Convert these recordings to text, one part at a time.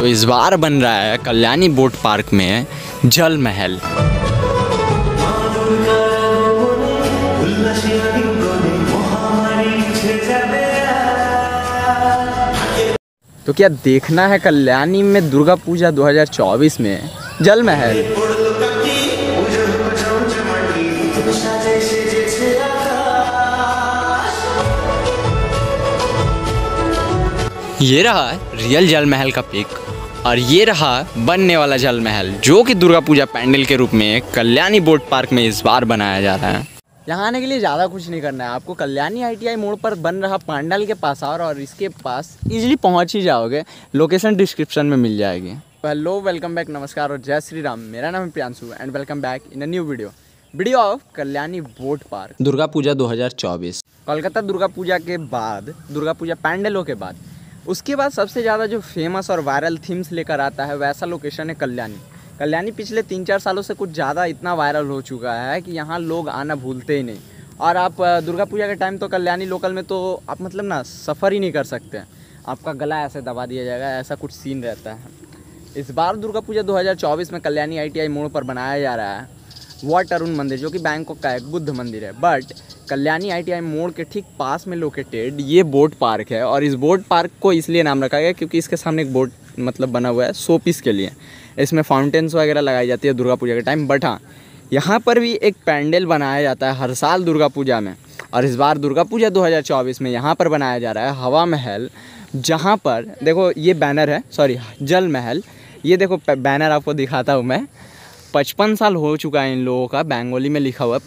तो इस बार बन रहा है कल्याणी बोट पार्क में जल महल। तो क्या देखना है कल्याणी में दुर्गा पूजा 2024 में जल महल। ये रहा रियल जल महल का पिक और ये रहा बनने वाला जल महल, जो कि दुर्गा पूजा पैंडल के रूप में कल्याणी बोट पार्क में इस बार बनाया जा रहा है। यहाँ आने के लिए ज़्यादा कुछ नहीं करना है आपको। कल्याणी ITI मोड़ पर बन रहा पंडाल के पास और इसके पास इजीली पहुँच ही जाओगे। लोकेशन डिस्क्रिप्शन में मिल जाएगी। हेलो, वेलकम बैक, नमस्कार और जय श्री राम। मेरा नाम है Priyanshu and welcome back in a new video of Kalyani boat park Durga Puja 2024। Kolkata Durga Puja के बाद, दुर्गा पूजा पैंडलों के बाद, उसके बाद सबसे ज़्यादा जो फेमस और वायरल थीम्स लेकर आता है वैसा लोकेशन है कल्याणी पिछले 3-4 सालों से कुछ ज़्यादा इतना वायरल हो चुका है कि यहाँ लोग आना भूलते ही नहीं। और आप दुर्गा पूजा के टाइम तो कल्याणी लोकल में तो आप मतलब ना सफ़र ही नहीं कर सकते, आपका गला ऐसे दबा दिया जाएगा, ऐसा कुछ सीन रहता है। इस बार दुर्गा पूजा 2024 में कल्याणी ITI मोड़ पर बनाया जा रहा है वॉट अरुण मंदिर, जो कि बैंकॉक का एक बुद्ध मंदिर है। बट कल्याणी ITI मोड़ के ठीक पास में लोकेटेड ये बोट पार्क है और इस बोट पार्क को इसलिए नाम रखा गया क्योंकि इसके सामने एक बोट मतलब बना हुआ है शो पीस के लिए। इसमें फाउंटेन्स वगैरह लगाई जाती है दुर्गा पूजा के टाइम। बट हाँ, यहाँ पर भी एक पैंडल बनाया जाता है हर साल दुर्गा पूजा में, और इस बार दुर्गा पूजा 2024 में यहाँ पर बनाया जा रहा है हवा महल, जहाँ पर देखो ये बैनर है, सॉरी जल महल। ये देखो बैनर आपको दिखाता हूँ मैं। 55 साल हो चुका है इन लोगों का, बेंगोली में लिखा हुआ है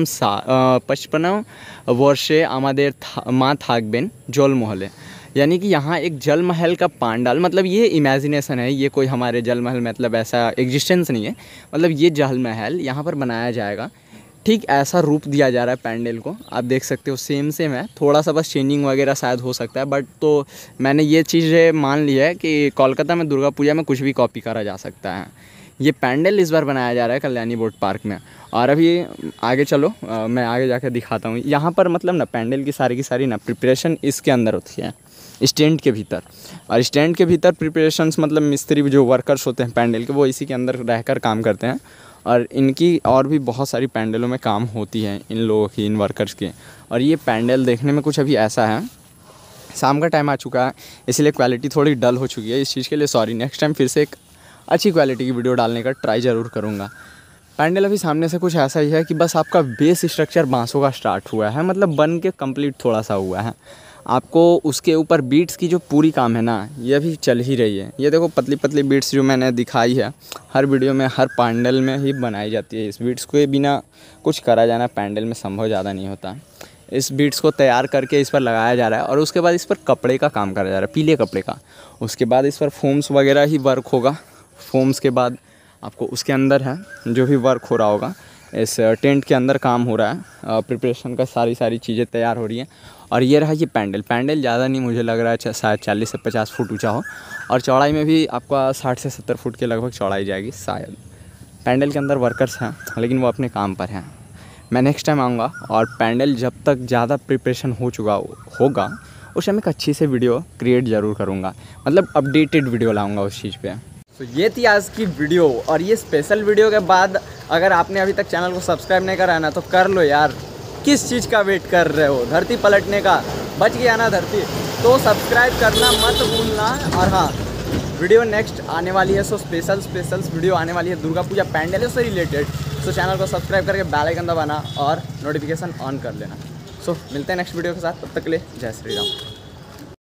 55 वर्षे आमादेर माँ थाकबेन जल महले, यानी कि यहाँ एक जल महल का पांडाल, मतलब ये इमेजिनेशन है, ये कोई हमारे जल महल मतलब ऐसा एग्जिस्टेंस नहीं है, मतलब ये जल महल यहाँ पर बनाया जाएगा। ठीक ऐसा रूप दिया जा रहा है पैंडल को, आप देख सकते हो सेम है, थोड़ा सा बस चेंजिंग वगैरह शायद हो सकता है। बट तो मैंने ये चीज़ मान ली है कि कोलकाता में दुर्गा पूजा में कुछ भी कॉपी करा जा सकता है। ये पैंडल इस बार बनाया जा रहा है कल्याणी बोट पार्क में। और अभी आगे चलो, मैं आगे जाकर दिखाता हूँ। यहाँ पर मतलब ना पैंडल की सारी ना प्रिपरेशन इसके अंदर होती है, स्टैंड के भीतर। और स्टैंड के भीतर प्रिपरेशंस मतलब मिस्त्री जो वर्कर्स होते हैं पैंडल के, वो इसी के अंदर रहकर काम करते हैं। और इनकी और भी बहुत सारी पैंडलों में काम होती है इन लोगों की, इन वर्कर्स की। और ये पैंडल देखने में कुछ अभी ऐसा है, शाम का टाइम आ चुका है इसलिए क्वालिटी थोड़ी डल हो चुकी है, इस चीज़ के लिए सॉरी। नेक्स्ट टाइम फिर से एक अच्छी क्वालिटी की वीडियो डालने का ट्राई ज़रूर करूँगा। पैंडल अभी सामने से कुछ ऐसा ही है कि बस आपका बेस स्ट्रक्चर बांसों का स्टार्ट हुआ है, मतलब बन के कंप्लीट थोड़ा सा हुआ है। आपको उसके ऊपर बीट्स की जो पूरी काम है ना, ये अभी चल ही रही है। ये देखो पतली पतली बीट्स जो मैंने दिखाई है, हर वीडियो में हर पैंडल में ही बनाई जाती है। इस बीट्स को बिना कुछ करा जाना पैंडल में संभव ज़्यादा नहीं होता। इस बीट्स को तैयार करके इस पर लगाया जा रहा है और उसके बाद इस पर कपड़े का काम करा जा रहा है, पीले कपड़े का। उसके बाद इस पर फोम्स वगैरह ही वर्क होगा। फोम्स के बाद आपको उसके अंदर है जो भी वर्क हो रहा होगा, इस टेंट के अंदर काम हो रहा है, प्रिपरेशन का सारी चीज़ें तैयार हो रही हैं। और ये रहा ये पैंडल ज़्यादा नहीं, मुझे लग रहा है शायद 40 से 50 फुट ऊंचा हो, और चौड़ाई में भी आपका 60 से 70 फुट के लगभग चौड़ाई जाएगी शायद। पैंडल के अंदर वर्कर्स हैं लेकिन वो अपने काम पर हैं। मैं नेक्स्ट टाइम आऊँगा और पैंडल जब तक ज़्यादा प्रिपरेशन हो चुका होगा उस टाइम एक अच्छी से वीडियो क्रिएट ज़रूर करूँगा, मतलब अपडेटेड वीडियो लाऊँगा उस चीज़ पे। तो ये थी आज की वीडियो, और ये स्पेशल वीडियो के बाद अगर आपने अभी तक चैनल को सब्सक्राइब नहीं करा है ना तो कर लो यार, किस चीज़ का वेट कर रहे हो? धरती पलटने का, बच गया ना धरती, तो सब्सक्राइब करना मत भूलना। और हाँ, वीडियो नेक्स्ट आने वाली है, सो स्पेशल वीडियो आने वाली है दुर्गा पूजा पैंडल से रिलेटेड। सो चैनल को सब्सक्राइब करके बेल आइकन दबाना और नोटिफिकेशन ऑन कर लेना। सो मिलते हैं नेक्स्ट वीडियो के साथ, तब तक के लिए जय श्री राम।